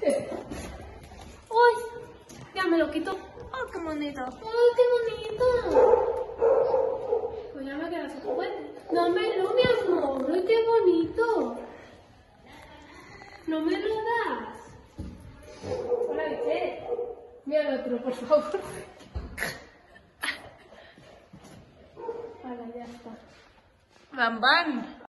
¡Uy! Ya me lo quito. ¡Oh, qué bonito! ¡Ay, qué bonito! Pues ya me queda su juguete. Dámelo, mi amor. ¡Ay, qué bonito! ¿No me lo das? Hola, ¿viste? Mira el otro, por favor. Ahora ya está. ¡Bam, bam!